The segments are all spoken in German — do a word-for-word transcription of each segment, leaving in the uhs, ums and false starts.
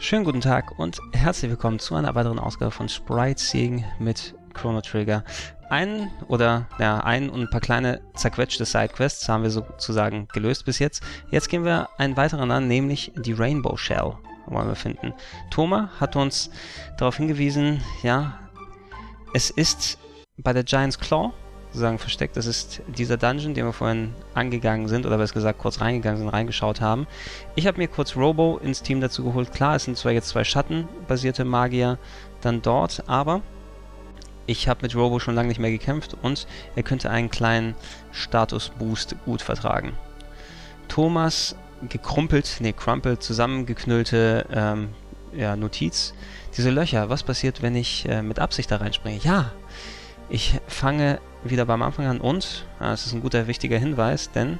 Schönen guten Tag und herzlich willkommen zu einer weiteren Ausgabe von Sprite Seeing mit Chrono Trigger. Ein oder ja, ein und ein paar kleine zerquetschte Sidequests haben wir sozusagen gelöst bis jetzt. Jetzt gehen wir einen weiteren an, nämlich die Rainbow Shell wollen wir finden. Thoma hat uns darauf hingewiesen, ja, es ist bei der Giant's Claw sozusagen versteckt. Das ist dieser Dungeon, den wir vorhin angegangen sind, oder besser gesagt kurz reingegangen sind, reingeschaut haben. Ich habe mir kurz Robo ins Team dazu geholt. Klar, es sind zwar jetzt zwei schattenbasierte Magier dann dort, aber ich habe mit Robo schon lange nicht mehr gekämpft und er könnte einen kleinen Status-Boost gut vertragen. Thomas gekrumpelt, nee, crumpelt, zusammengeknüllte ähm, ja, Notiz. Diese Löcher, was passiert, wenn ich äh, mit Absicht da reinspringe? Ja, ich fange wieder beim Anfang an und, ja, das ist ein guter, wichtiger Hinweis, denn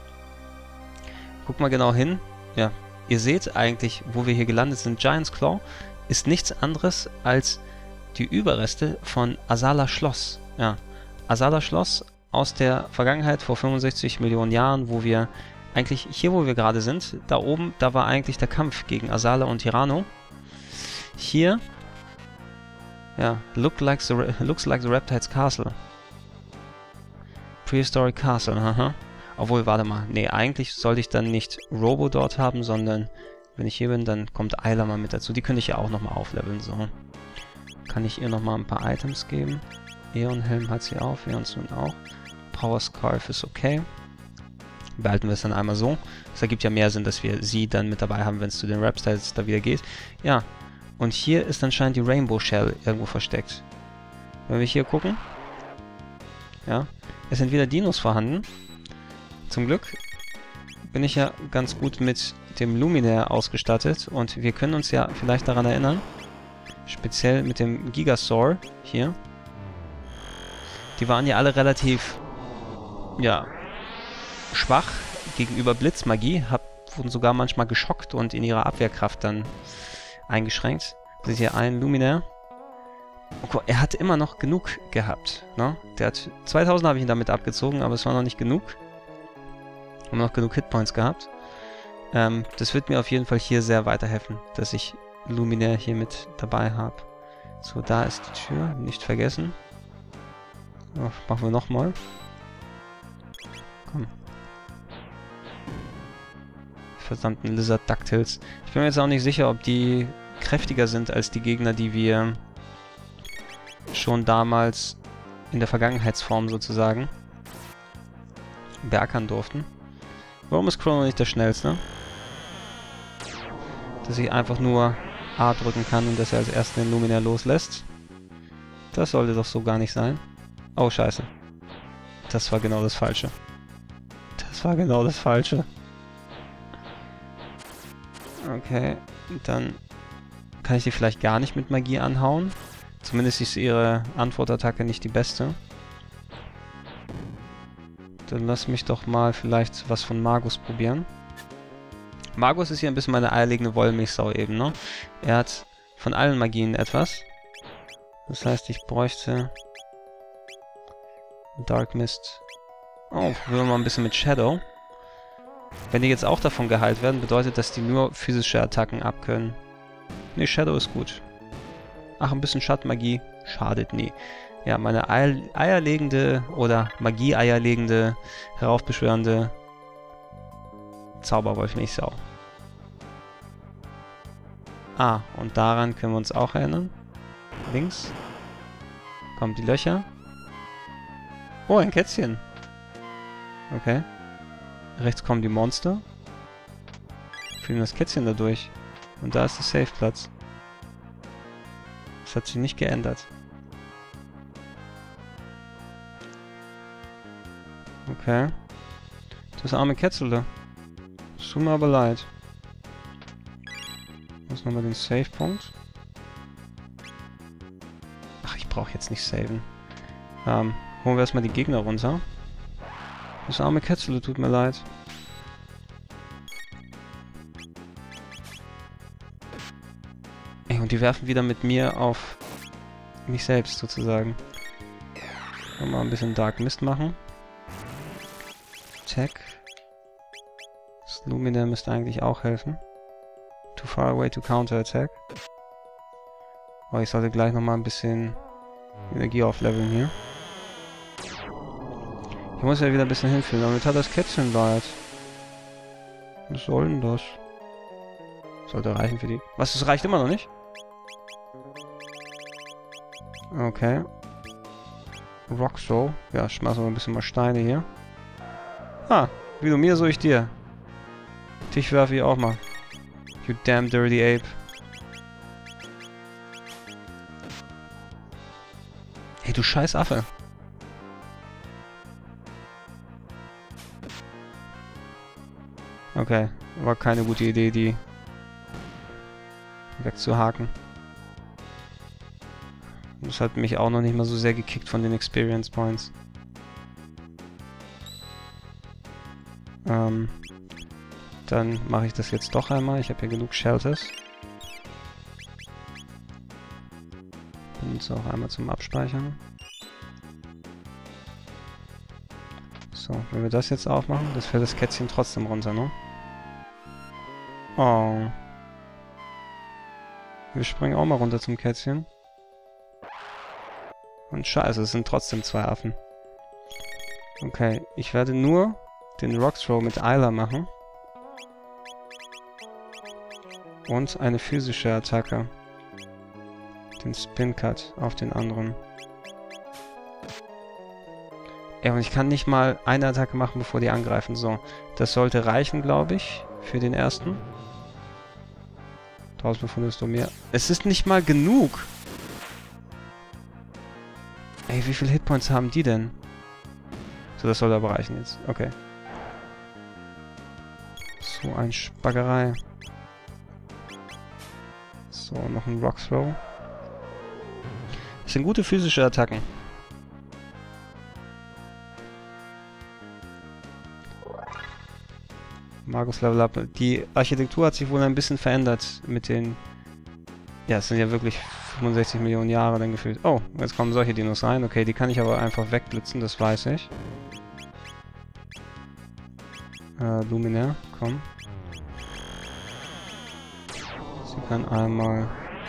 guck mal genau hin, ja, ihr seht eigentlich, wo wir hier gelandet sind. Giant's Claw ist nichts anderes als die Überreste von Asala Schloss. Ja, Asala Schloss aus der Vergangenheit vor fünfundsechzig Millionen Jahren, wo wir eigentlich, hier wo wir gerade sind, da oben, da war eigentlich der Kampf gegen Asala und Tyranno. Hier, ja, look like the, looks like the Reptiles Castle. Prehistoric Castle, haha. Obwohl, warte mal, nee, eigentlich sollte ich dann nicht Robo dort haben, sondern wenn ich hier bin, dann kommt Ayla mal mit dazu. Die könnte ich ja auch nochmal aufleveln, so. Kann ich ihr nochmal ein paar Items geben. Eon-Helm hat sie auf, Eon-Sun auch. Power Scarf ist okay. Behalten wir es dann einmal so. Es ergibt ja mehr Sinn, dass wir sie dann mit dabei haben, wenn es zu den Reptiles da wieder geht. Ja, und hier ist anscheinend die Rainbow Shell irgendwo versteckt. Wenn wir hier gucken. Ja, es sind wieder Dinos vorhanden. Zum Glück bin ich ja ganz gut mit dem Luminaire ausgestattet. Und wir können uns ja vielleicht daran erinnern. Speziell mit dem Gigasaur hier. Die waren ja alle relativ, ja, schwach gegenüber Blitzmagie. Hab, wurden sogar manchmal geschockt und in ihrer Abwehrkraft dann eingeschränkt. Das ist hier ein Luminaire. Okay, er hat immer noch genug gehabt. Ne? Der hat zweitausend habe ich ihn damit abgezogen, aber es war noch nicht genug. Wir haben noch genug Hitpoints gehabt. Ähm, das wird mir auf jeden Fall hier sehr weiterhelfen, dass ich Luminaire hier mit dabei habe. So, da ist die Tür. Nicht vergessen. So, machen wir nochmal. Komm. Verdammten Lizard Ducktales. Ich bin mir jetzt auch nicht sicher, ob die kräftiger sind als die Gegner, die wir schon damals in der Vergangenheitsform sozusagen beackern durften. Warum ist Chrono nicht der Schnellste? Dass ich einfach nur A drücken kann und dass er als ersten den Luminaire loslässt. Das sollte doch so gar nicht sein. Oh, scheiße. Das war genau das Falsche. Das war genau das Falsche. Okay, dann kann ich die vielleicht gar nicht mit Magie anhauen. Zumindest ist ihre Antwortattacke nicht die beste. Dann lass mich doch mal vielleicht was von Magus probieren. Magus ist hier ein bisschen meine eierlegende Wollmilchsau eben, ne? Er hat von allen Magien etwas. Das heißt, ich bräuchte Dark Mist. Oh, probieren wir mal ein bisschen mit Shadow. Wenn die jetzt auch davon geheilt werden, bedeutet das, die nur physische Attacken abkönnen. Ne, Shadow ist gut. Ach, ein bisschen Schattenmagie schadet nie. Ja, meine Eier, eierlegende oder Magie-eierlegende, heraufbeschwörende Zauberwolf-Milchsau. Ah, und daran können wir uns auch erinnern. Links kommen die Löcher. Oh, ein Kätzchen. Okay. Rechts kommen die Monster. Führen das Kätzchen da durch. Und da ist der Safe-Platz. Das hat sich nicht geändert. Okay. Das arme Kätzele. Es tut mir aber leid. Muss nochmal den Save-Punkt. Ach, ich brauche jetzt nicht saven. Ähm, holen wir erstmal die Gegner runter. Das arme Kätzele, tut mir leid. Ey, und die werfen wieder mit mir auf mich selbst sozusagen. Mal ein bisschen Dark Mist machen. Tech. Das Luminaire müsste eigentlich auch helfen. Too far away to counter-attack. Aber ich sollte gleich nochmal ein bisschen Energie aufleveln hier. Ich muss ja wieder ein bisschen hinführen, damit hat das Kätzchen leid. Was soll denn das? Sollte reichen für die... Was, das reicht immer noch nicht? Okay. Rock Throw. Ja, schmeißen wir ein bisschen mal Steine hier. Ah, wie du mir, so ich dir. Dich werfe ich auch mal. You damn dirty ape. Hey, du scheiß Affe. Okay, war keine gute Idee, die wegzuhaken. Das hat mich auch noch nicht mal so sehr gekickt von den Experience Points. Ähm, dann mache ich das jetzt doch einmal. Ich habe hier genug Shelters. Und auch einmal zum Abspeichern. So, wenn wir das jetzt aufmachen, das fällt das Kätzchen trotzdem runter, ne? Oh. Wir springen auch mal runter zum Kätzchen. Und scheiße, es sind trotzdem zwei Affen. Okay, ich werde nur den Rock Throw mit Isla machen. Und eine physische Attacke. Den Spin Cut auf den anderen. Ja, und ich kann nicht mal eine Attacke machen, bevor die angreifen. So, das sollte reichen, glaube ich, für den ersten. Draußen befindest du mehr. Es ist nicht mal genug. Ey, wie viele Hitpoints haben die denn? So, das soll aber reichen jetzt. Okay. So ein Spackerei. So, noch ein Rock Throw. Das sind gute physische Attacken. Magus Level Up. Die Architektur hat sich wohl ein bisschen verändert mit den... Ja, es sind ja wirklich fünfundsechzig Millionen Jahre dann gefühlt. Oh, jetzt kommen solche Dinos rein. Okay, die kann ich aber einfach wegblitzen, das weiß ich. Äh, Luminaire, komm. Sie kann einmal...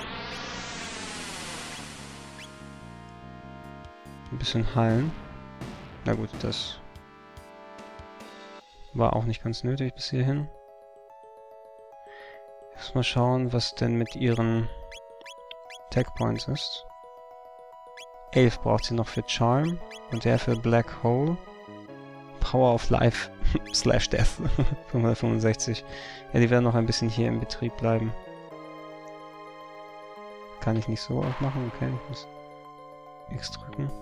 ein bisschen heilen. Na gut, das... war auch nicht ganz nötig bis hierhin. Jetzt mal schauen, was denn mit ihren Tech Points ist. elf braucht sie noch für Charm und der für Black Hole. Power of Life slash Death. fünfhundertfünfundsechzig. Ja, die werden noch ein bisschen hier im Betrieb bleiben. Kann ich nicht so aufmachen? Okay, ich muss X drücken.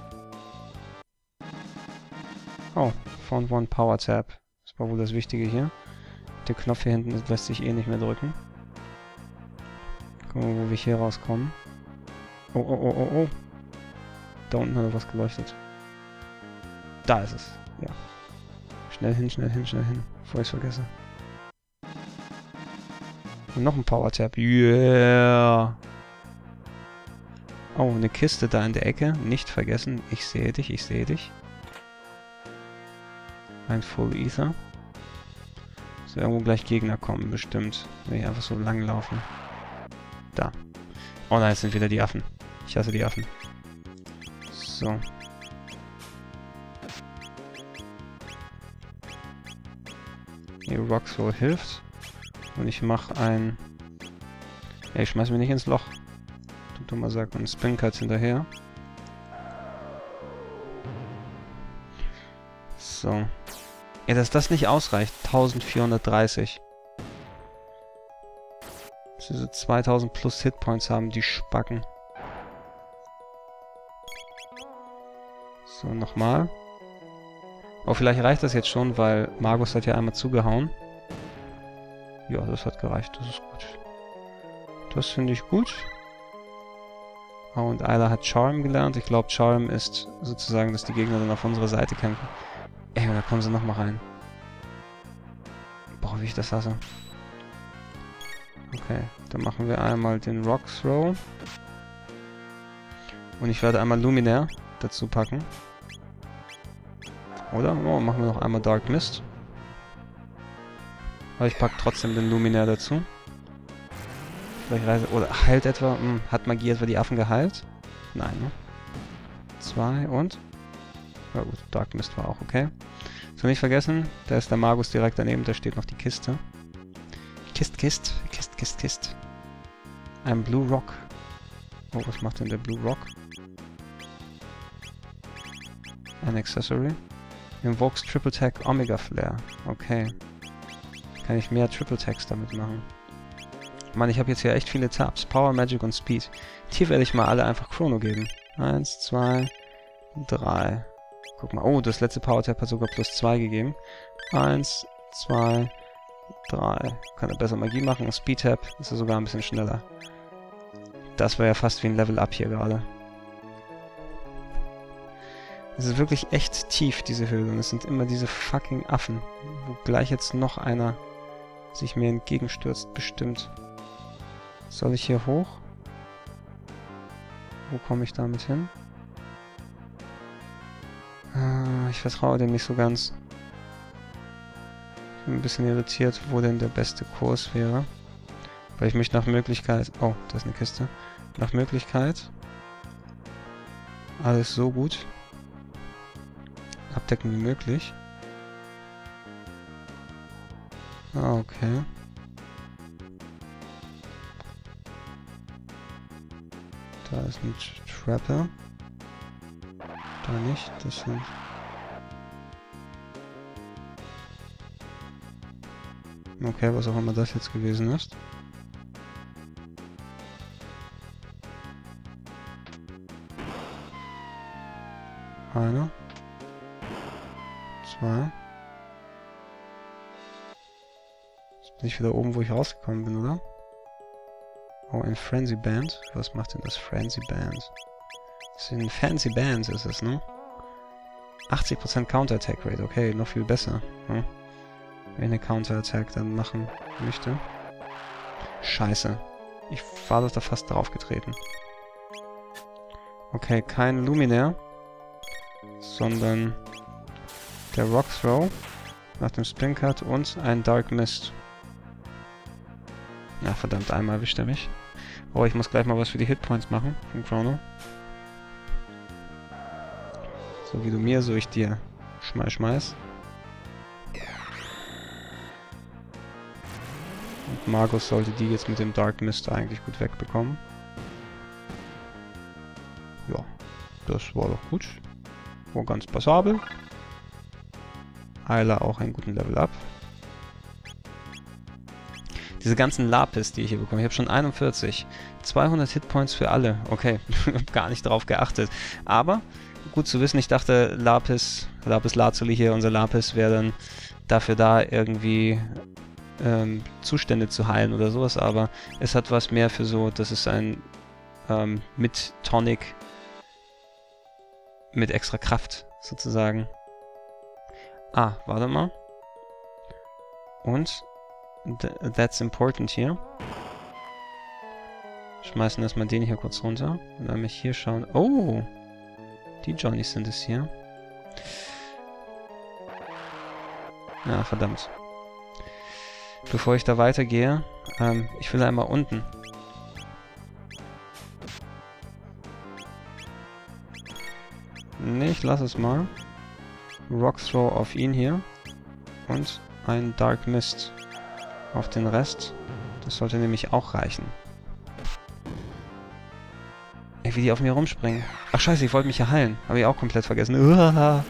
Oh, Found One Power Tab. Das war wohl das Wichtige hier. Der Knopf hier hinten lässt sich eh nicht mehr drücken. Gucken wir, wo wir hier rauskommen. Oh, oh, oh, oh, oh. Da unten hat er was geleuchtet. Da ist es. Ja. Schnell hin, schnell hin, schnell hin. Bevor ich es vergesse. Und noch ein Power Tab. Yeah. Oh, eine Kiste da in der Ecke. Nicht vergessen. Ich sehe dich, ich sehe dich. Ein Full Ether. Dass irgendwo gleich Gegner kommen, bestimmt. Wenn ich einfach so lang laufen. Da. Oh nein, es sind wieder die Affen. Ich hasse die Affen. So. Hier Roxo hilft. Und ich mache ein... Ja, ich schmeiß mich nicht ins Loch. Du dummer Sack. Und Spin Cuts hinterher. So. Ja, dass das nicht ausreicht. eintausendvierhundertdreißig. Dass sie so zweitausend plus Hitpoints haben, die Spacken. So, nochmal. Oh, vielleicht reicht das jetzt schon, weil Magus hat ja einmal zugehauen. Ja, das hat gereicht. Das ist gut. Das finde ich gut. Oh, und Isla hat Charm gelernt. Ich glaube, Charm ist sozusagen, dass die Gegner dann auf unserer Seite kämpfen. Ey, da kommen sie nochmal rein. Boah, wie ich das hasse. Okay, dann machen wir einmal den Rock Throw. Und ich werde einmal Luminaire dazu packen. Oder? Oh, machen wir noch einmal Dark Mist. Aber ich packe trotzdem den Luminaire dazu. Vielleicht Reise... Oder heilt etwa... Hm, hat Magie etwa die Affen geheilt? Nein, ne? Zwei und... Ja gut, Dark Mist war auch okay. So, nicht vergessen, da ist der Magus direkt daneben, da steht noch die Kiste. Kist, Kist, Kist, Kist, Kist. Ein Blue Rock. Oh, was macht denn der Blue Rock? Ein Accessory. Invokes Triple Tag Omega Flare. Okay. Kann ich mehr Triple Tags damit machen. Mann, ich habe jetzt hier echt viele Tabs. Power, Magic und Speed. Hier werde ich mal alle einfach Chrono geben. Eins, zwei, drei. Guck mal. Oh, das letzte Power Tab hat sogar plus zwei gegeben. Eins, zwei, drei. Kann er besser Magie machen. Speed Tab ist er sogar ein bisschen schneller. Das war ja fast wie ein Level Up hier gerade. Es ist wirklich echt tief, diese Höhle. Und es sind immer diese fucking Affen. Wo gleich jetzt noch einer sich mir entgegenstürzt, bestimmt. Soll ich hier hoch? Wo komme ich damit hin? Äh, ich vertraue dem nicht so ganz. Ich bin ein bisschen irritiert, wo denn der beste Kurs wäre. Weil ich mich nach Möglichkeit... Oh, da ist eine Kiste. Nach Möglichkeit... Alles so gut abdecken wie möglich. Ah, okay. Da ist ein Trapper. Da nicht, das sind... Okay, was auch immer das jetzt gewesen ist. Einer. Zwei. Jetzt bin ich wieder oben, wo ich rausgekommen bin, oder? Oh, ein Frenzy Band. Was macht denn das Frenzy Band? Das sind Fancy Bands, ist es, ne? achtzig Prozent Counter-Attack Rate. Okay, noch viel besser. Hm? Wenn ich eine Counter-Attack dann machen möchte. Scheiße. Ich war doch da fast drauf getreten. Okay, kein Luminaire. Sondern der Rock Throw nach dem Spin Cut und ein Dark Mist. Ja, verdammt, einmal erwischt er mich. Oh, ich muss gleich mal was für die Hitpoints machen von Chrono. So wie du mir, so ich dir. Schmeiß, schmeiß. Und Magus sollte die jetzt mit dem Dark Mist eigentlich gut wegbekommen. Ja, das war doch gut. War ganz passabel. Heiler auch einen guten Level Up. Diese ganzen Lapis, die ich hier bekomme. Ich habe schon einundvierzig. zweihundert Hitpoints für alle. Okay, ich habe gar nicht drauf geachtet. Aber gut zu wissen, ich dachte Lapis, Lapis Lazuli hier, unser Lapis, wäre dann dafür da, irgendwie ähm, Zustände zu heilen oder sowas. Aber es hat was mehr für so, das ist ein ähm, mit Tonic, mit extra Kraft sozusagen. Ah, warte mal. Und th that's important hier. Schmeißen erstmal den hier kurz runter. Und dann mich hier schauen. Oh! Die Johnnies sind es hier. Ja, verdammt. Bevor ich da weitergehe, ähm, ich will einmal unten. Nee, ich lasse es mal. Rock Throw auf ihn hier. Und ein Dark Mist auf den Rest. Das sollte nämlich auch reichen. Ey, wie die auf mir rumspringen. Ach scheiße, ich wollte mich ja heilen. Habe ich auch komplett vergessen. Uhaha.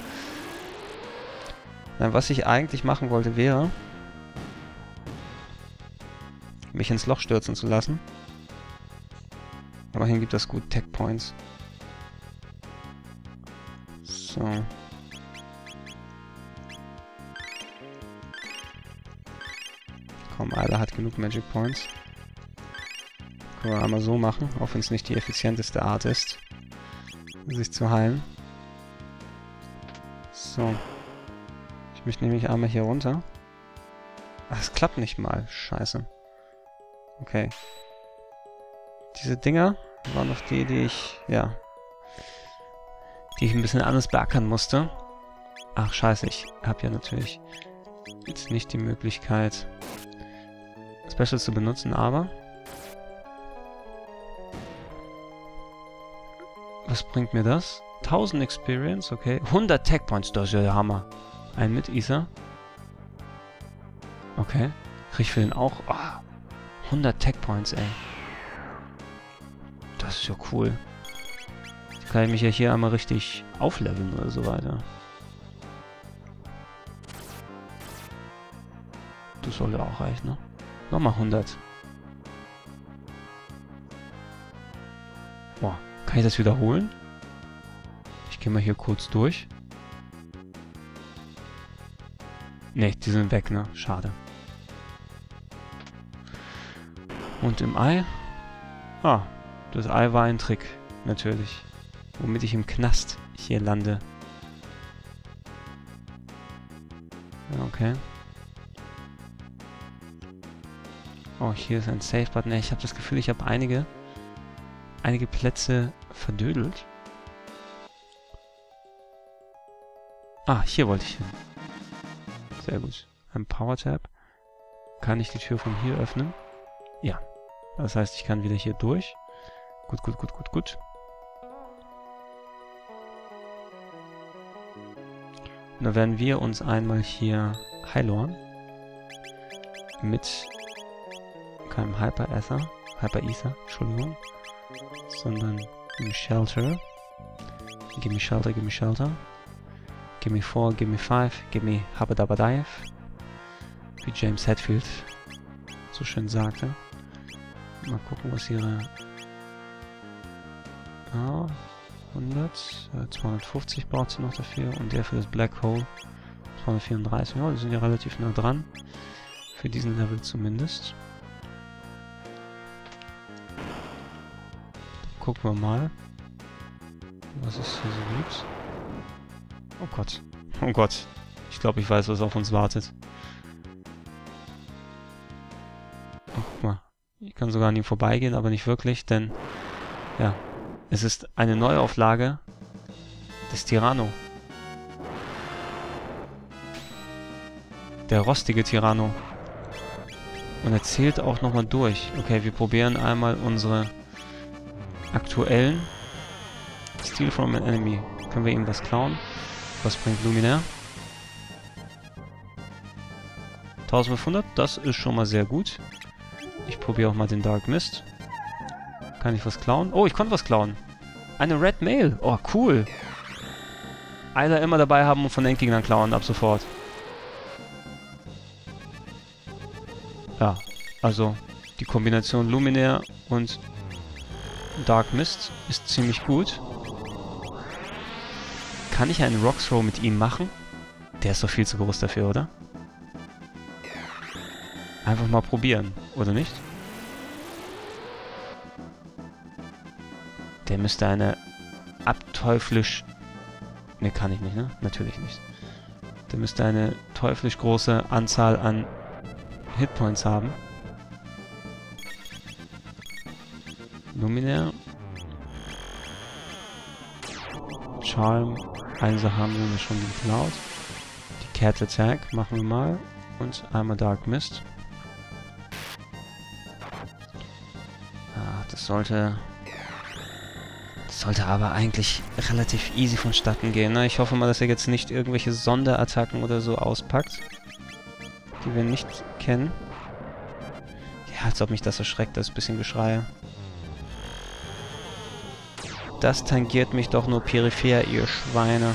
Na, was ich eigentlich machen wollte, wäre, mich ins Loch stürzen zu lassen. Aber hier gibt das gut Tech Points. So. Komm, Ayla hat genug Magic Points. Können wir einmal so machen, auch wenn es nicht die effizienteste Art ist, sich zu heilen. So. Ich möchte nämlich einmal hier runter. Ach, es klappt nicht mal. Scheiße. Okay. Diese Dinger waren noch die, die ich, ja, die ich ein bisschen anders beackern musste. Ach, scheiße, ich habe ja natürlich jetzt nicht die Möglichkeit, Specials zu benutzen, aber Was bringt mir das? tausend Experience, okay. hundert Tech Points, das ist ja der Hammer. Ein mit Ether. Okay. Krieg ich für den auch... Oh, hundert Tech Points, ey. Das ist ja cool. Jetzt kann ich mich ja hier einmal richtig aufleveln oder so weiter. Das soll ja auch reichen, ne? Nochmal hundert. Boah, kann ich das wiederholen? Ich gehe mal hier kurz durch. Ne, die sind weg, ne? Schade. Und im Ei? Ah, das Ei war ein Trick, natürlich. Womit ich im Knast hier lande. Ja, okay. Oh, hier ist ein Save-Button. Ich habe das Gefühl, ich habe einige, einige Plätze verdödelt. Ah, hier wollte ich hin. Sehr gut. Ein Power-Tab. Kann ich die Tür von hier öffnen? Ja. Das heißt, ich kann wieder hier durch. Gut, gut, gut, gut, gut. Und dann werden wir uns einmal hier heiloren. Mit keinem Hyper-Ether. Hyper-Ether, Entschuldigung. Sondern Gimme Shelter. Gimme Shelter, Gimme Shelter. Gimme four, Gimme five, Gimme Habadabadive. Wie James Hetfield so schön sagte. Mal gucken, was ihre... Ah, hundert, äh, zweihundertfünfzig braucht sie noch dafür. Und der für das Black Hole zweihundertvierunddreißig. Ja, die sind ja relativ nah dran. Für diesen Level zumindest. Gucken wir mal, was es hier so gibt. Oh Gott. Oh Gott. Ich glaube, ich weiß, was auf uns wartet. Oh, guck mal. Ich kann sogar an ihm vorbeigehen, aber nicht wirklich, denn... Ja. Es ist eine Neuauflage des Tyranno. Der rostige Tyranno. Und er zählt auch nochmal durch. Okay, wir probieren einmal unsere aktuellen Steal from an Enemy. Können wir ihm was klauen? Was bringt Luminaire? eintausendfünfhundert, das ist schon mal sehr gut. Ich probiere auch mal den Dark Mist. Kann ich was klauen? Oh, ich konnte was klauen. Eine Red Mail. Oh, cool. Eiler immer dabei haben und von den Gegnern klauen ab sofort. Ja, also die Kombination Luminaire und Dark Mist ist ziemlich gut. Kann ich einen Rock Throw mit ihm machen? Der ist doch viel zu groß dafür, oder? Einfach mal probieren, oder nicht? Der müsste eine abteuflisch... Ne, kann ich nicht, ne? Natürlich nicht. Der müsste eine teuflisch große Anzahl an Hitpoints haben. Luminaire. Charm. Eine Sache haben wir schon geklaut. Die Cat Attack machen wir mal. Und einmal Dark Mist. Ah, das sollte... Das sollte aber eigentlich relativ easy vonstatten gehen, ne? Ich hoffe mal, dass er jetzt nicht irgendwelche Sonderattacken oder so auspackt. Die wir nicht kennen. Ja, als ob mich das erschreckt, das bisschen Geschreie. Das tangiert mich doch nur peripher, ihr Schweine.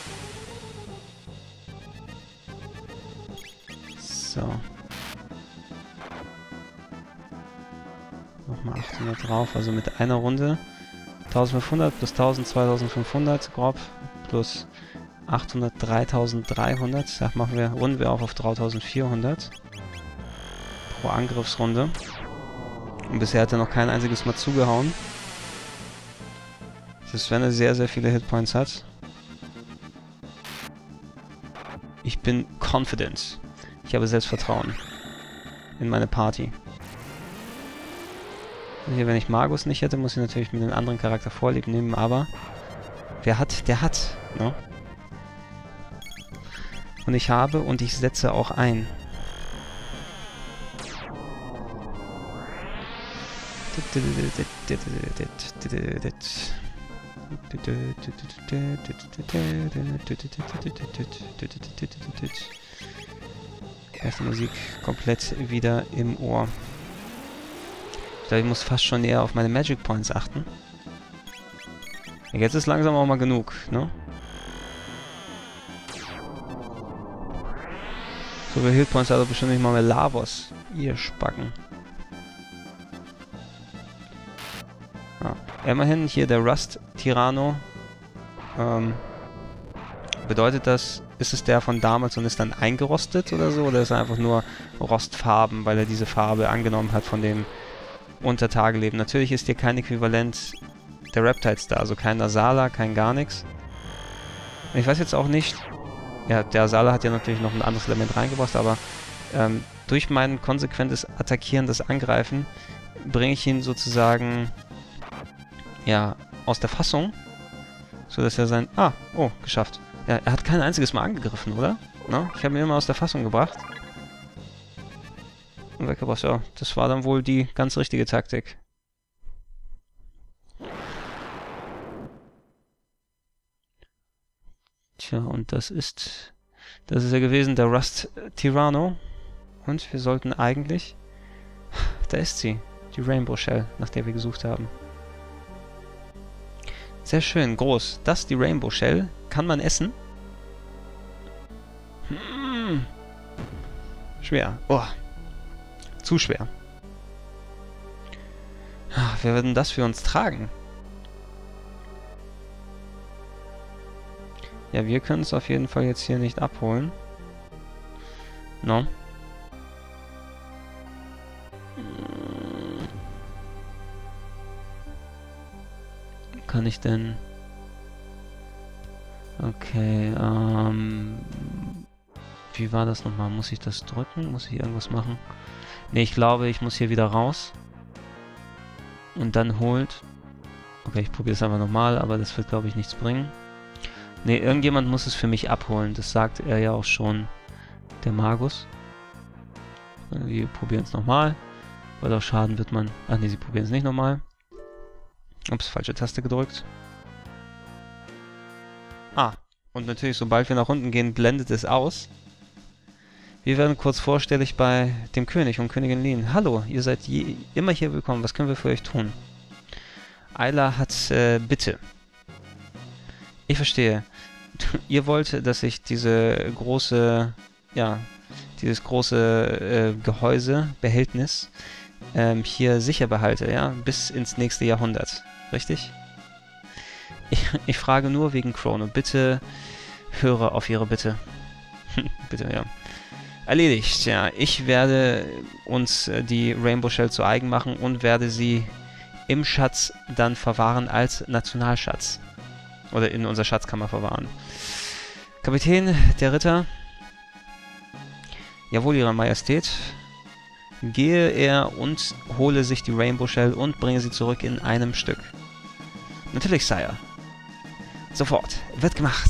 So. Nochmal achthundert drauf, also mit einer Runde. eintausendfünfhundert plus tausend, zweitausendfünfhundert grob. Plus achthundert, dreitausenddreihundert. Da machen wir, runden wir auch auf dreitausendvierhundert. Pro Angriffsrunde. Und bisher hat er noch kein einziges Mal zugehauen. Das ist, wenn er sehr, sehr viele Hitpoints hat. Ich bin confident. Ich habe Selbstvertrauen in meine Party. Hier, wenn ich Magus nicht hätte, muss ich natürlich mit einem anderen Charakter Vorlieb nehmen, aber wer hat, der hat, ne? Und ich habe und ich setze auch ein. Erste Musik komplett wieder im Ohr. Ich glaube, ich muss fast schon eher auf meine Magic Points achten. Jetzt ist langsam auch mal genug, ne? So viele Hitpoints hat er bestimmt nicht mal mehr Lavos. Ihr Spacken. Ja. Immerhin hier der Rust Tyranno. Ähm, bedeutet das, ist es der von damals und ist dann eingerostet oder so? Oder ist er einfach nur Rostfarben, weil er diese Farbe angenommen hat von dem Untertageleben? Natürlich ist hier kein Äquivalent der Reptiles da, also kein Asala, kein gar nichts. Ich weiß jetzt auch nicht, ja, der Asala hat ja natürlich noch ein anderes Element reingebracht, aber ähm, durch mein konsequentes Attackieren, das Angreifen, bringe ich ihn sozusagen, ja, aus der Fassung, so dass er sein... Ah, oh, geschafft. Ja, er hat kein einziges Mal angegriffen, oder? No? Ich habe ihn immer aus der Fassung gebracht. Und weggebracht, ja. Das war dann wohl die ganz richtige Taktik. Tja, und das ist... Das ist ja gewesen, der Rust Tyranno. Und wir sollten eigentlich... Da ist sie. Die Rainbow Shell, nach der wir gesucht haben. Sehr schön, groß. Das, die Rainbow Shell. Kann man essen? Hm. Schwer. Oh. Zu schwer. Ach, wer wird denn das für uns tragen? Ja, wir können es auf jeden Fall jetzt hier nicht abholen. No. Kann ich denn... Okay, ähm... wie war das nochmal? Muss ich das drücken? Muss ich irgendwas machen? Ne, ich glaube, ich muss hier wieder raus. Und dann holt... Okay, ich probiere es einfach nochmal, aber das wird, glaube ich, nichts bringen. Ne, irgendjemand muss es für mich abholen. Das sagt er ja auch schon, der Magus. Wir probieren es nochmal. Weil auch Schaden wird man... Ach ne, sie probieren es nicht nochmal. Ups, falsche Taste gedrückt. Ah, und natürlich, sobald wir nach unten gehen, blendet es aus. Wir werden kurz vorstellig bei dem König und Königin Lien. Hallo, ihr seid je, immer hier willkommen. Was können wir für euch tun? Ayla hat äh, Bitte. Ich verstehe. Ihr wollt, dass ich diese große, ja, dieses große äh, Gehäuse, Behältnis, ähm, hier sicher behalte, ja, bis ins nächste Jahrhundert. Richtig? Ich, ich frage nur wegen Chrono. Bitte höre auf ihre Bitte. Bitte, ja. Erledigt, ja. Ich werde uns äh, die Rainbow Shell zu eigen machen und werde sie im Schatz dann verwahren als Nationalschatz. Oder in unserer Schatzkammer verwahren. Kapitän der Ritter. Jawohl, Ihre Majestät. Gehe er und hole sich die Rainbow Shell und bringe sie zurück in einem Stück. Natürlich, Sire. Sofort. Wird gemacht.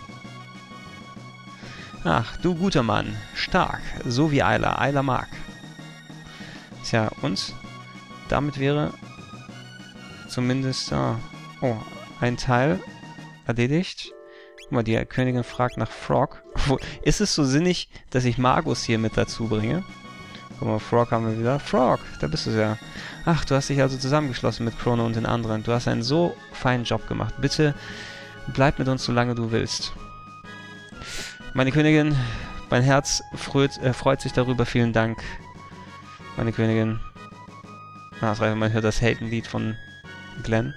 Ach, du guter Mann. Stark. So wie Ayla. Ayla mag. Tja, und damit wäre zumindest... Ah, oh, ein Teil erledigt. Guck mal, die Königin fragt nach Frog. Ist es so sinnig, dass ich Magus hier mit dazu bringe? Guck mal, Frog haben wir wieder. Frog, da bist du ja. Ach, du hast dich also zusammengeschlossen mit Chrono und den anderen. Du hast einen so feinen Job gemacht. Bitte bleib mit uns, solange du willst. Meine Königin, mein Herz freut, äh, freut sich darüber. Vielen Dank, meine Königin. Ah, das reicht, man hört das Heldenlied von Glenn.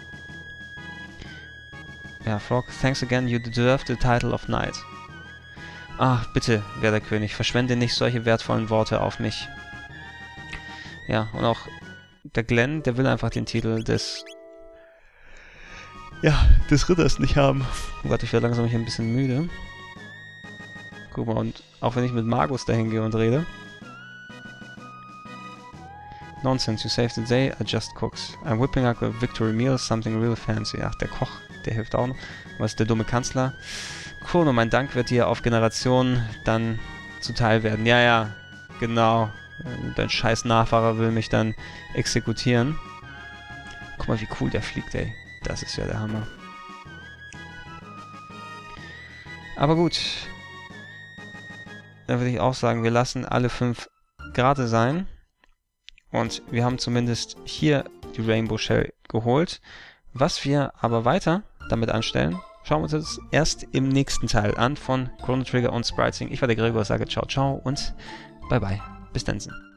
Ja, Frog, thanks again, you deserve the title of knight. Ach, bitte, werter König, verschwende nicht solche wertvollen Worte auf mich. Ja, und auch der Glenn, der will einfach den Titel des... Ja, des Ritters nicht haben. Oh Gott, ich werde langsam hier ein bisschen müde. Guck mal, und auch wenn ich mit Magus dahin gehe und rede... Nonsense, you saved the day, I just cooked. I'm whipping up a victory meal, something real fancy. Ach, der Koch, der hilft auch noch. Was ist der dumme Kanzler? Chrono, mein Dank wird dir auf Generationen dann zuteil werden. Ja, ja, genau. Dein scheiß Nachfahrer will mich dann exekutieren. Guck mal, wie cool der fliegt, ey. Das ist ja der Hammer. Aber gut. Dann würde ich auch sagen, wir lassen alle fünf gerade sein. Und wir haben zumindest hier die Rainbow Shell geholt. Was wir aber weiter damit anstellen, schauen wir uns das erst im nächsten Teil an von Chrono Trigger und Sprite Sync. Ich war der Gregor, sage ciao, ciao und bye bye. Bis dann.